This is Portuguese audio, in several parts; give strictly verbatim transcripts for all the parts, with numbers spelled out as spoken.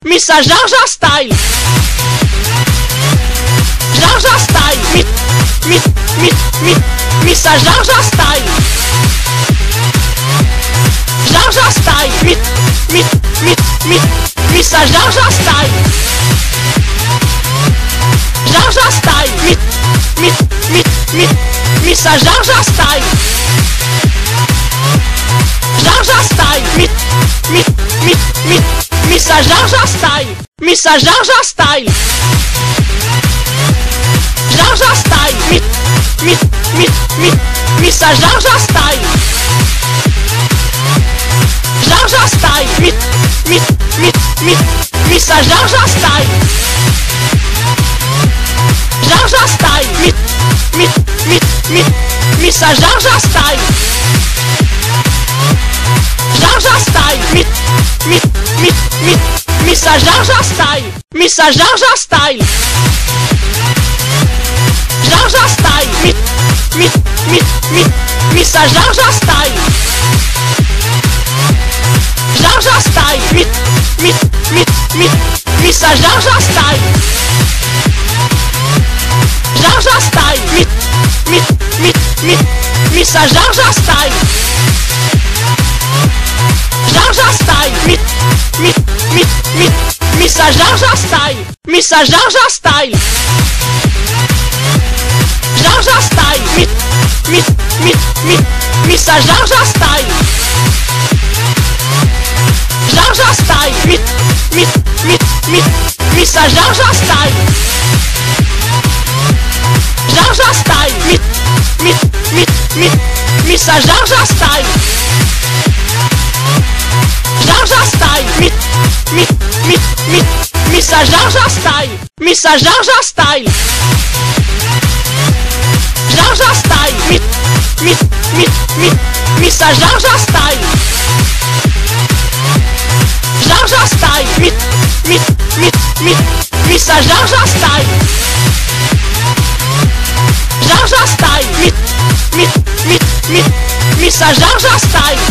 Missa Jaja Style. Jaja Style. Mi, mi, mi, mi, Missa Jaja Style. Jaja Style. Mi, mi, mi, mi, Missa Jaja Style. Jaja Style. Mi, mi, mi, mi, Missa Jaja Style. Jaja Style. Mi, mi, mi, mi, Missa Jaja Style. Missa Jaja Style. Jaja Style. Mi, mi, mi, mi, Missa Jaja Style. Jaja Style. Mi, mi, mi, mi, Missa Jaja Style. Jaja Style. Mi, mi, mi, mi, Missa Jaja Style. Jaja Style. Mi, mi, mi, mi, Missa Jaja Style. Missa Jaja Style. Jaja Style. Mi, mi, mi, mi, Missa Jaja Style. Jaja Style. Mi, mi, mi, mi, Missa Jaja Style. Jaja Style. Mi, mi, mi, mi, Missa Jaja Style. Jaja Style. Mi, mi, mi, mi, Missa Jaja Style. Missa Jaja Style. Jaja Style. Mi, mi, mi, mi, Missa Jaja Style. Jaja Style. Mi, mi, mi, mi, Missa Jaja Style. Jaja Style. Mi, mi, mi, mi, Missa Jaja Style. Jaja Style. Mi, mi, mi, mi, Missa Jaja Style. Missa Jaja Style. Jaja Style. Mi, mi, mi, mi, Missa Jaja Style. Jaja Style. Mi, mi, mi, mi, Missa Jaja Style. Jaja Style. Mi, mi, mi, mi, Missa Jaja Style.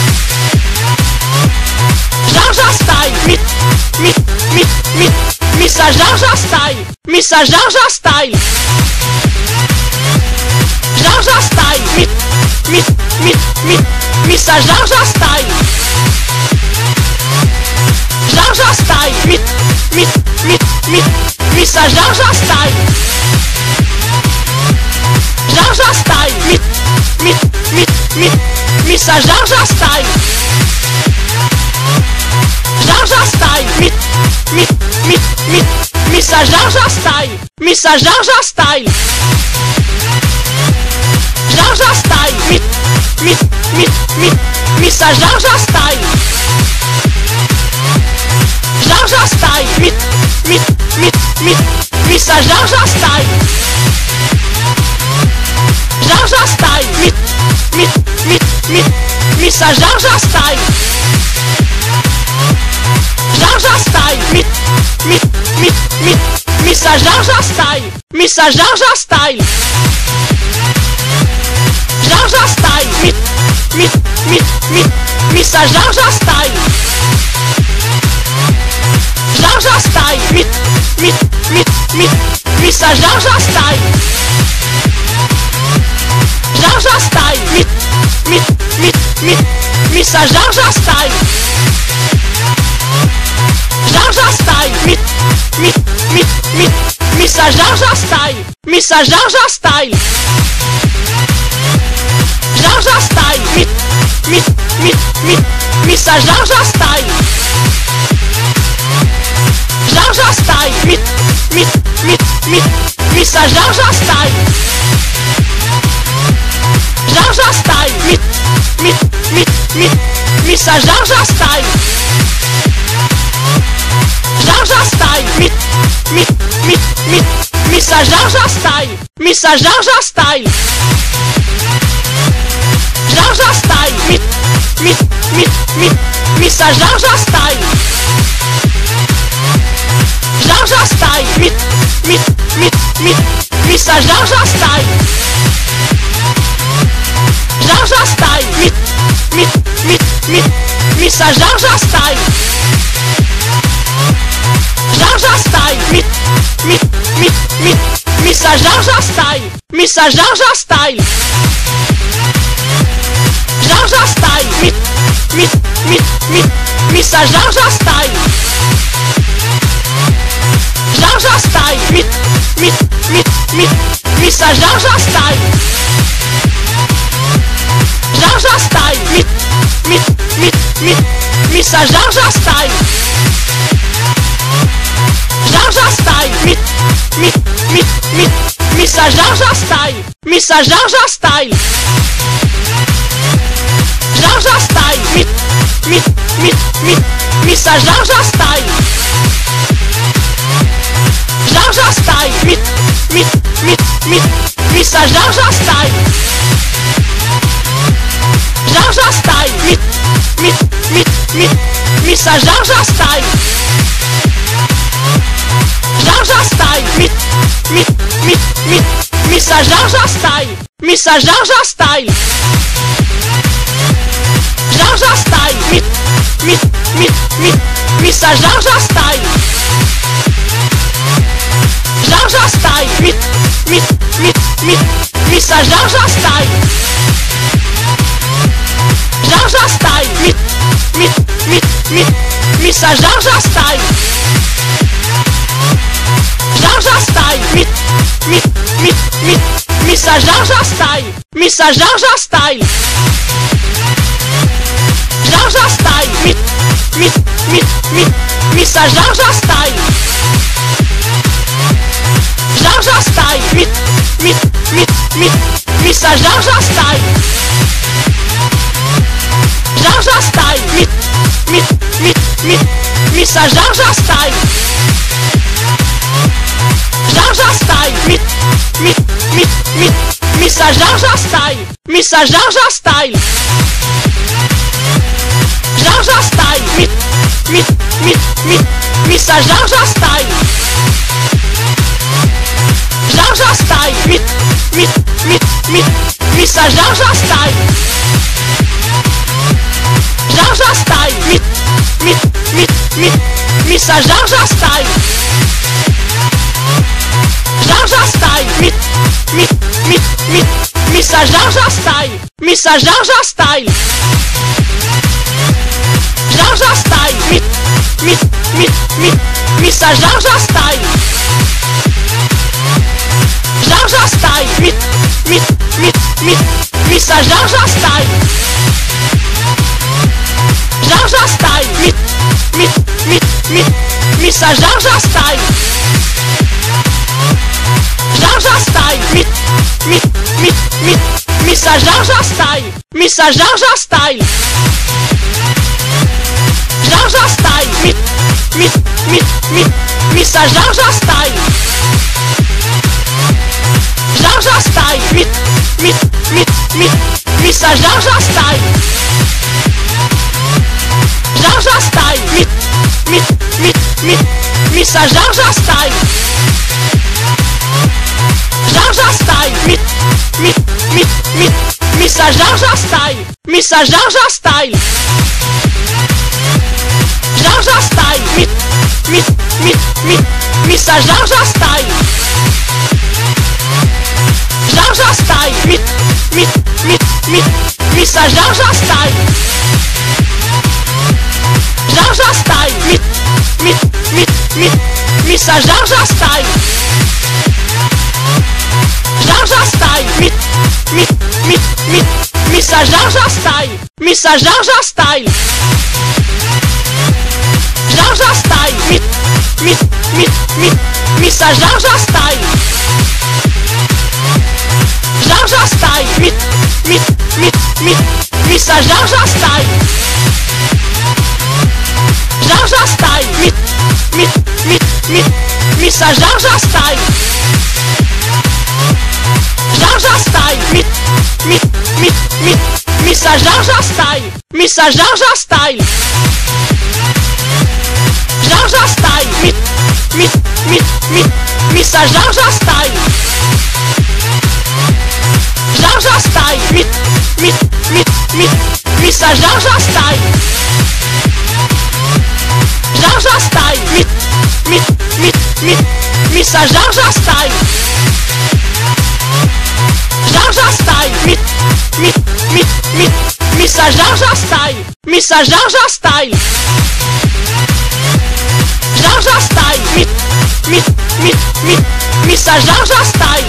Jaja Style. Mi, mi, mi, mi, Missa Jaja Style. Missa Jaja Style. Jaja Style. Mi, mi, mi, mi, Missa Jaja Style. Jaja Style. Mi, mi, mi, mi, Missa Jaja Style. Jaja Style. Mi, mi, mi, mi, Missa Jaja Style. Jaja Style. Mi, mi, mi, mi, Missa Jaja Style. Missa Jaja Style. Jaja Style. Mi, mi, mi, mi, Missa Jaja Style. Jaja Style. Mi, mi, mi, mi, Missa Jaja Style. Jaja Style. Mi, mi, mi, mi, Missa Jaja Style. Jaja Style. Mi, mi, mi, mi, Missa Jaja Style. Missa Jaja Style. Jaja Style. Mi, mi, mi, mi, Missa Jaja Style. Jaja Style. Mi, mi, mi, mi, Missa Jaja Style. Jaja Style. Mi, mi, mi, mi, Missa Jaja Style. Jaja Style. Mi, mi, mi, mi, Missa Jaja Style. Missa Jaja Style. Jaja Style. Mi, mi, mi, mi, Missa Jaja Style. Jaja Style. Mi, mi, mi, mi, Missa Jaja Style. Jaja Style. Mi, mi, mi, mi, Missa Jaja Style. Jaja Style. Mi, mi, mi, mi, Missa Jaja Style. Missa Jaja Style. Jaja Style. Mi, mi, mi, mi, Missa Jaja Style. Jaja Style. Mi, mi, mi, mi, Missa Jaja Style. Jaja Style. Mi, mi, mi, mi, Missa Jaja Style. Missajar já style, missajar já style, já já style, mi, mi, mi, mi, missajar já style, já já style, mi, mi, mi, mi, missajar já style, já já style, mi, mi, mi, mi, missajar já style, já já style, mi, mi, mi, mi, missajar já style, missajar já style, já já style, mi, mi, mi, mi, missajar já style, já já style, mi, mi, mi, mi, missajar já style, já já style, mi, mi, mi, mi, missajar já style, já já style, mi, mi, mi, mi, missajar já style, missajar já style, já já style, mi, mi, mi, mi, missajar já style, já já style, mi, mi, mi, mi, missajar já style, já já style, mi, mi, mi, mi, missajar já style, já já style, mi, mi, mi, mi, missajar já style, missajar já style, já já style, mi, mi, mi, mi, missajar já style, já já style, mi, mi, mi, mi, missajar já style, já já style, mi, mi, mi, mi, missajar já style, já já style, mi, mi, mi, mi, missajar já style, missajar já style, já já style, mi, mi, mi, mi, missajar já style, já já style, mi, mi, mi, mi, missajar já style, já já style, mi, mi, mi, mi, missajar já style, já já style, mi, mi, mi, mi, missajar já style, missajar já style, já já style, mi, mi, mi, mi, missajar já style, já já style, mi, mi, mi, mi, missajar já style, já já style, mi, mi, mi, mi, missajar já style, já já style, mi, mi, mi, mi, missajar já style, missajar já style, já já style, mi, mi, mi, mi, missajar já style, já já style, mi, mi, mi, mi, missajar já style, já já style, mi, mi, mi, mi, missajar já style, já já style, mi, mi, mi, mi, missajar já style, missajar já style, já já style, mi, mi, mi, mi, missajar já style, já já style, mi, mi, mi, mi, missajar já style, já já style, mi, mi, mi, mi, missajar já style, já já style, mi, mi, mi, mi, missajar já style, missajar já style, já já style, mi, mi, mi, mi, missajar já style, já já style, mi, mi, mi, mi, missajar já style, já já style, mi, mi, mi, mi, missajar já style, já já style, mi, mi, mi, mi, missajar já style, missajar já style, já já style, mi, mi, mi, mi, missajar já style, já já style, mi, mi, mi, mi, missajar já style, já já style, mi, mi, mi, mi, missajar Missa Jar Jar Style. Jar Jar Style. Mi, mi, mi, mi, Missa Jar Jar Style. Missa Jar Jar Style. Jar Jar Style. Mi, mi, mi, mi, Missa Jar Jar Style.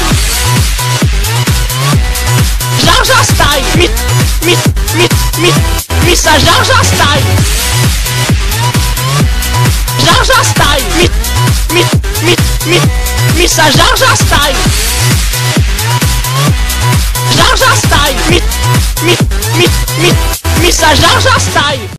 Jar Jar Style. Mi, mi, mi, mi, Missa Jar Jar Style. Jar Jar Style. Mi, mi, mi, mi, Missa Jar Jar Style. Jar Jar Style. Mi, mi, mi, mi, Missa Jar Jar Style.